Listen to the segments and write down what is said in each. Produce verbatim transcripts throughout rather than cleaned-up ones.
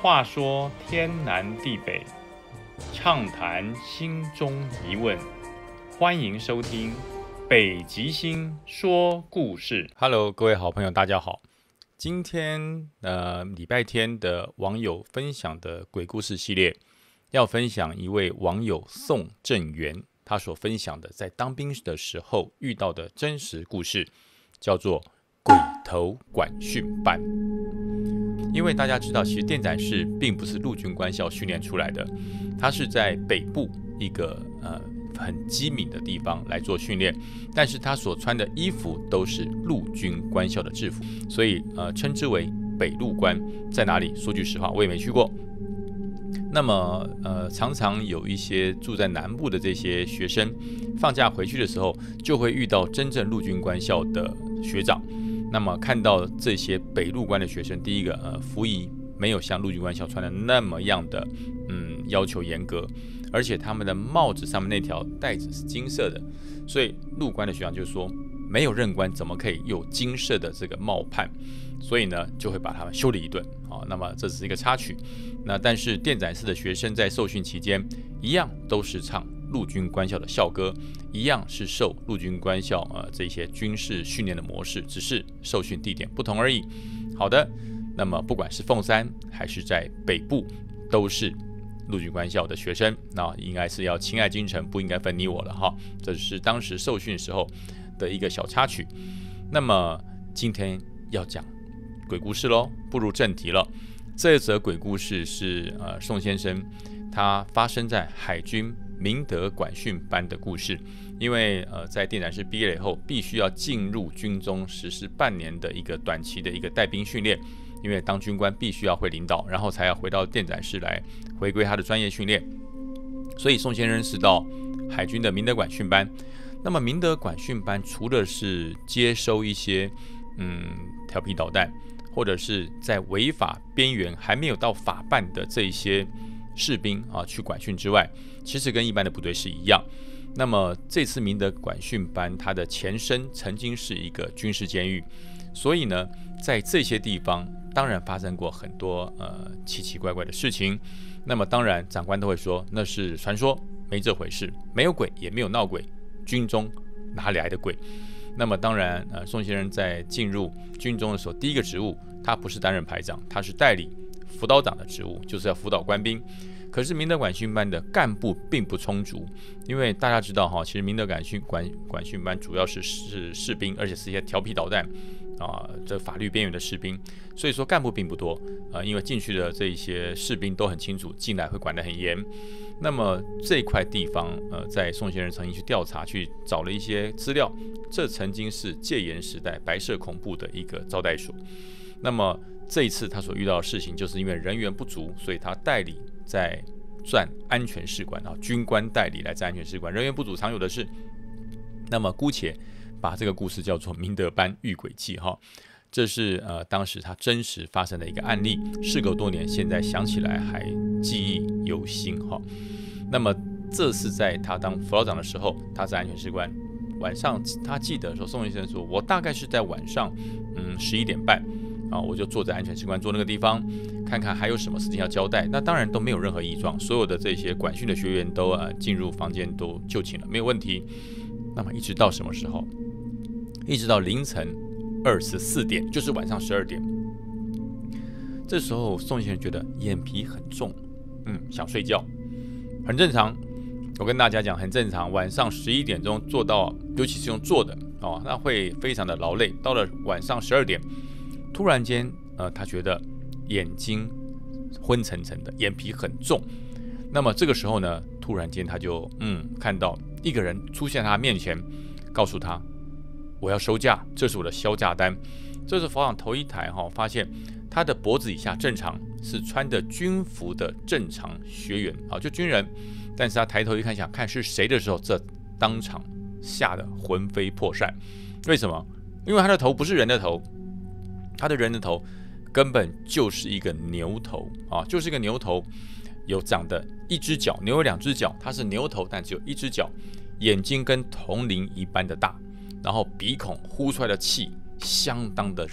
话说天南地北，畅谈心中疑问，欢迎收听北极星说故事。Hello， 各位好朋友，大家好。今天呃礼拜天的网友分享的鬼故事系列，要分享一位网友宋正元他所分享的在当兵的时候遇到的真实故事，叫做鬼头管训班。因为大家知道，其实电展士并不是陆军官校训练出来的，他是在北部一个呃很机敏的地方来做训练，但是他所穿的衣服都是陆军官校的制服，所以呃称之为北陆官。在哪里？说句实话，我也没去过。那么呃，常常有一些住在南部的这些学生，放假回去的时候，就会遇到真正陆军官校的学长。那么看到这些北陆官的学生，第一个呃服仪没有像陆军官校穿的那么样的嗯要求严格，而且他们的帽子上面那条带子是金色的，所以陆官的学长就说，没有任官怎么可以有金色的这个帽畔？所以呢，就会把他们修理一顿。好，那么这只是一个插曲。那但是电展士的学生在受训期间，一样都是唱陆军官校的校歌，一样是受陆军官校呃这些军事训练的模式，只是受训地点不同而已。好的，那么不管是凤山还是在北部，都是陆军官校的学生，那应该是要亲爱京城，不应该分你我了哈。这是当时受训时候的一个小插曲。那么今天要讲鬼故事咯，步入正题了。这则鬼故事是呃宋先生他发生在海军明德管训班的故事。因为呃在电展士毕业以后，必须要进入军中实施半年的一个短期的一个带兵训练，因为当军官必须要会领导，然后才要回到电展士来回归他的专业训练。所以宋先生是到海军的明德管训班。那么明德管训班除了是接收一些嗯调皮捣蛋，或者是在违法边缘还没有到法办的这些士兵啊去管训之外，其实跟一般的部队是一样。那么这次明德管训班它的前身曾经是一个军事监狱，所以呢在这些地方当然发生过很多呃奇奇怪怪的事情。那么当然长官都会说那是传说，没这回事，没有鬼也没有闹鬼，军中哪里来的鬼？那么当然呃宋先生在进入军中的时候，第一个职务他不是担任排长，他是代理辅导长的职务，就是要辅导官兵。可是明德管训班的干部并不充足，因为大家知道哈，其实明德管训管管训班主要是是士兵，而且是一些调皮捣蛋啊，这法律边缘的士兵，所以说干部并不多啊。因为进去的这些士兵都很清楚，进来会管得很严。那么这块地方呃，在宋先生曾经去调查，去找了一些资料，这曾经是戒严时代白色恐怖的一个招待所。那么这一次他所遇到的事情，就是因为人员不足，所以他代理在占安全士官啊，军官代理来占安全士官，人员不足常有的是。那么姑且把这个故事叫做明德班遇鬼记哈，这是呃当时他真实发生的一个案例，事隔多年，现在想起来还记忆犹新哈。那么这是在他当辅导长的时候，他在安全士官。晚上他记得说，宋先生说，我大概是在晚上嗯十一点半啊，我就坐在安全士官桌那个地方，看看还有什么事情要交代。那当然都没有任何异状，所有的这些管训的学员都呃进入房间都就寝了，没有问题。那么一直到什么时候？一直到凌晨二十四点，就是晚上十二点。这时候宋先生觉得眼皮很重，嗯，想睡觉，很正常。我跟大家讲，很正常。晚上十一点钟做到，尤其是用坐的哦，那会非常的劳累。到了晚上十二点，突然间，呃，他觉得眼睛昏沉沉的，眼皮很重。那么这个时候呢，突然间他就嗯看到一个人出现在他面前，告诉他我要收假，这是我的销假单。这是佛长头一抬哈、哦，发现他的脖子以下正常是穿的军服的正常学员，好，就军人。但是他抬头一看，想看是谁的时候，这当场吓得魂飞魄散。为什么？因为他的头不是人的头，他的人的头根本就是一个牛头啊，就是一个牛头，有长的一只脚，牛有两只脚，它是牛头，但只有一只脚，眼睛跟铜铃一般的大，然后鼻孔呼出来的气相当的热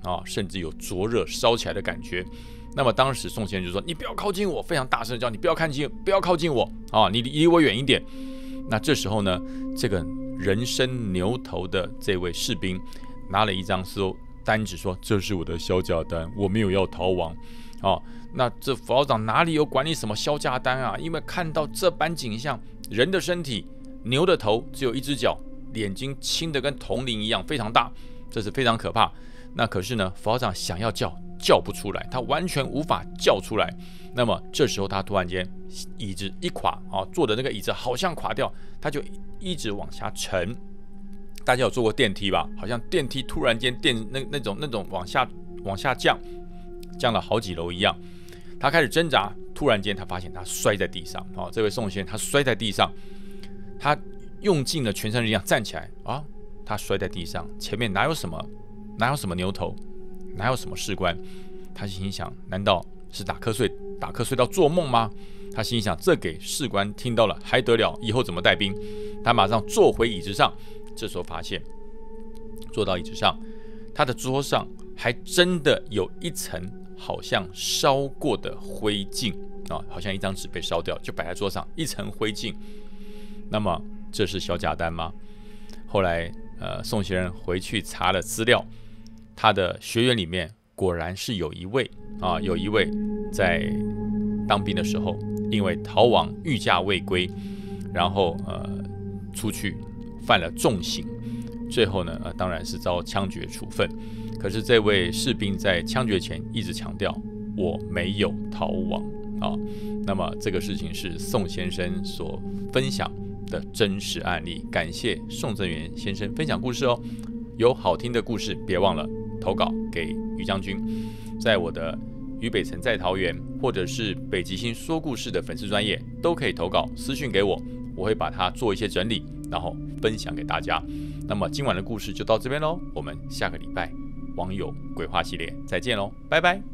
啊，甚至有灼热烧起来的感觉。那么当时宋先生就说：“你不要靠近我！”非常大声的叫：“你不要靠近，不要靠近我啊！你离我远一点。”那这时候呢，这个人身牛头的这位士兵拿了一张说单子说：“这是我的销价单，我没有要逃亡。”哦，那这副校长哪里有管你什么销价单啊？因为看到这般景象，人的身体，牛的头只有一只脚，眼睛青得跟铜铃一样，非常大，这是非常可怕。那可是呢，副校长想要叫，叫不出来，他完全无法叫出来。那么这时候他突然间椅子一垮啊，坐的那个椅子好像垮掉，他就一直往下沉。大家有坐过电梯吧？好像电梯突然间电那那种那种往下往下降，降了好几楼一样。他开始挣扎，突然间他发现他摔在地上。啊，这位宋先生他摔在地上，他用尽了全身力量站起来啊，他摔在地上，前面哪有什么哪有什么牛头，哪有什么士官？他心想，难道是打瞌睡打瞌睡到做梦吗？他心想，这给士官听到了还得了，以后怎么带兵？他马上坐回椅子上。这时候发现，坐到椅子上，他的桌上还真的有一层好像烧过的灰烬啊，好像一张纸被烧掉，就摆在桌上，一层灰烬。那么这是销价单吗？后来，呃，宋先生回去查了资料，他的学员里面果然是有一位啊，有一位在当兵的时候，因为逃亡御驾未归，然后呃出去。犯了重刑，最后呢，呃，当然是遭枪决处分。可是这位士兵在枪决前一直强调我没有逃亡啊。那么这个事情是宋先生所分享的真实案例。感谢宋正元先生分享故事哦。有好听的故事，别忘了投稿给于将军，在我的于北辰在桃园，或者是北极星说故事的粉丝专页都可以投稿私讯给我，我会把它做一些整理，然后分享给大家。那么今晚的故事就到这边喽，我们下个礼拜网友鬼话系列再见喽，拜拜。